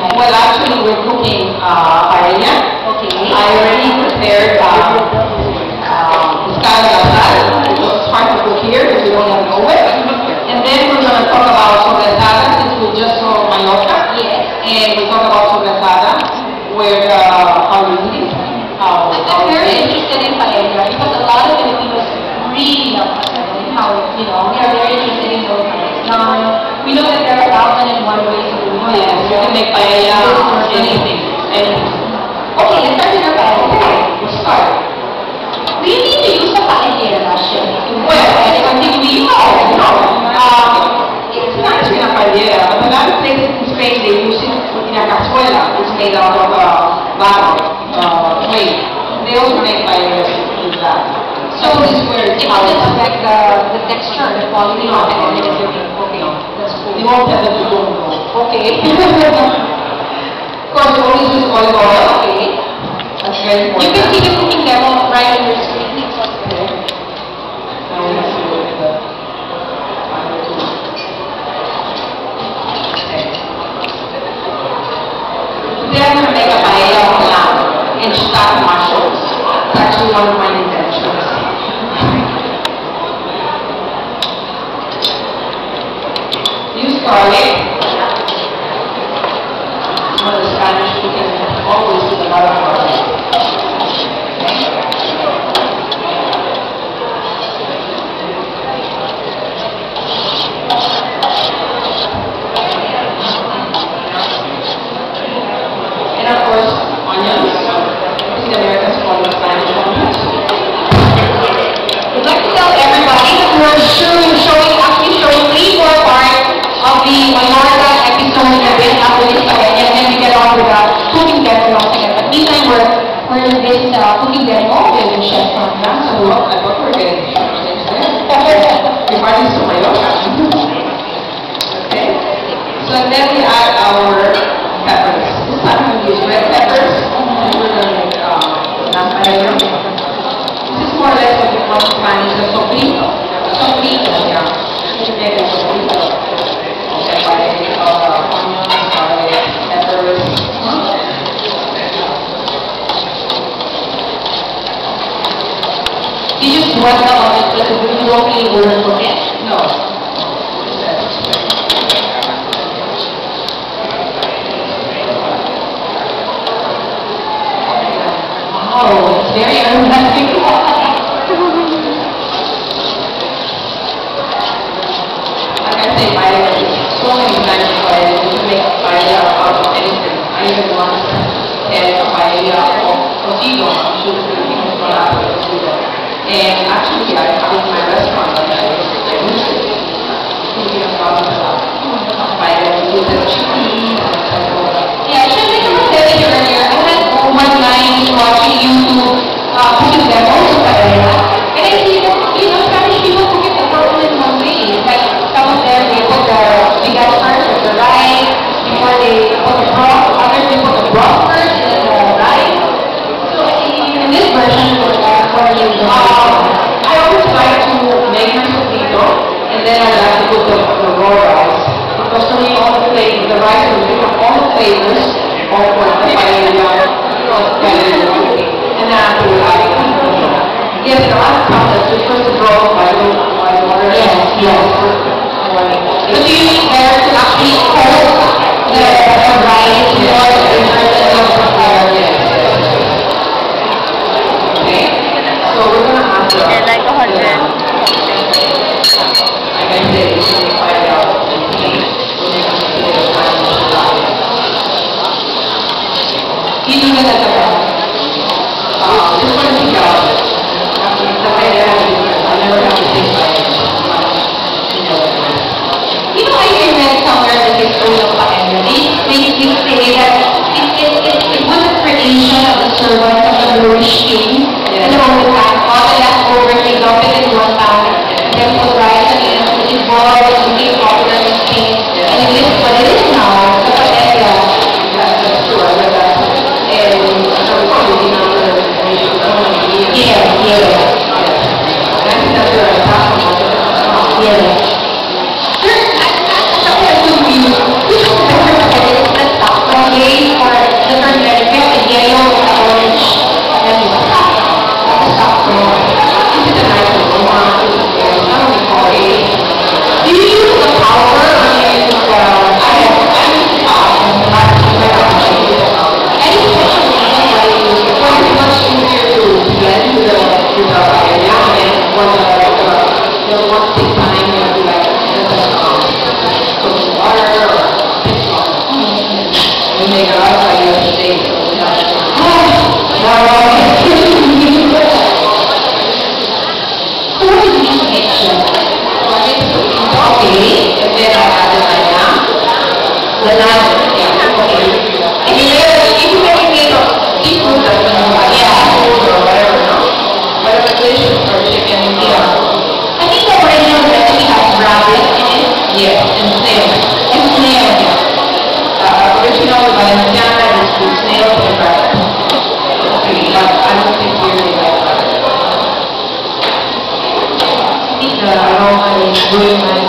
Well, actually, we're cooking paella. Okay. I already prepared escalope. It's hard to cook here because we don't have an oven. And then we're going to talk about sobrasada since we just saw Mallorca. Yes. And we talk about sobrasada, where how you eat it. I'm very interested in paella because a lot of Filipinos really love paella. How, we are very interested in those how it's done. We know that there are 1,001 ways to do it. Oh yes, you can make paella, anything. Okay, let's start with our paella. Okay, we'll start. Do you need to use a paella, chef? Well, it's nice in a paella, but a lot of places in Spain they use it in a cazuela, which is made out of barro, clay. They also make paella with that. So this is where it affect the texture, the quality of it, and everything. Okay, that's cool. You won't have it, you don't know. Okay. Of course, you always use olive oil. Okay. That's very important. You can see the cooking demo right on your screen. Okay. Now we have to look at the other two. Okay. Today I'm going to make a paella of lamb and shitake mushrooms. It's actually one of my inventions. Use garlic. One of the Spanish cooking always use a lot of garlic. And of course, onions. The Americans call them Spanish onions. I'd like to tell everybody that we're actually showing 3 more parts of the Mallorca episode na bit after this paella, and then we get on with the cooking demo once again. But meantime, we're in this cooking demo with Chef Sandra. So I thought we were getting changed there. Your party's to Mallorca. Okay. So then we add our peppers. This time we use red peppers. And we're going to make paella. This is more or less what we call in Spanish a sofrito. Sofrito, yeah. You make a sofrito. Okay, by onions, garlic, peppers. You just boil the onions, but you don't really overcook it? No. Oh, it's very aromatic. Like I say, paella is so many kinds of paella. You can make paella out of anything. I even once had a paella of cocido. I'm sure the Filipinos know how to do that. And actually, I have in my restaurant that I use it. Filipino products paella with the chicken and stuff like that. Yeah, I should have said it earlier. I had one line watching YouTube cooking demos of paella, and I see that, Spanish people cook it a thousand ways. Like, some of them, they put the bigas first with the rice, before they put the broth. Others, they put the broth first and then the rice. So, in this version, what are you doing? I always like to make my sofrito, and then I like to put the raw rice. Because for me, all the flavors, the rice will pick up all the flavors of what the paella of paella cooking. And then I put it. Yes, there are concepts. We first broth by the water. Yes. But do you need better to actually cook the rice more than the paella? Okay. So we're going to add They're like 100. like I said, you should find out. You do that at the back. This one is Gaudi. The paella I never have to think about it. I read somewhere that it's oil paella. They say that it was a creation of the servants of the Moorish king. And over time, all the leftovers, they dump it in one pan, then put rice and it, which is boiled and became popular in Spain. And it is what it is now, the paella. That's true. I read that. And probably not the Yeah. I think that's where I talk about it. Yeah. Sir, I have to use. You just never said it. Let's talk about it. make a lot of ideas today, so we have to. Okay, and then I added my lamb. The lamb, yeah, okay. If you make it of seafood, like, seafood or whatever, no? Whatever dish or chicken, I think the original recipe has rabbit in it. yes, and snail. And snail. Original Alexandra is with snail and rabbit. Okay, but I don't think we really like rabbit. I think the aroma is ruining my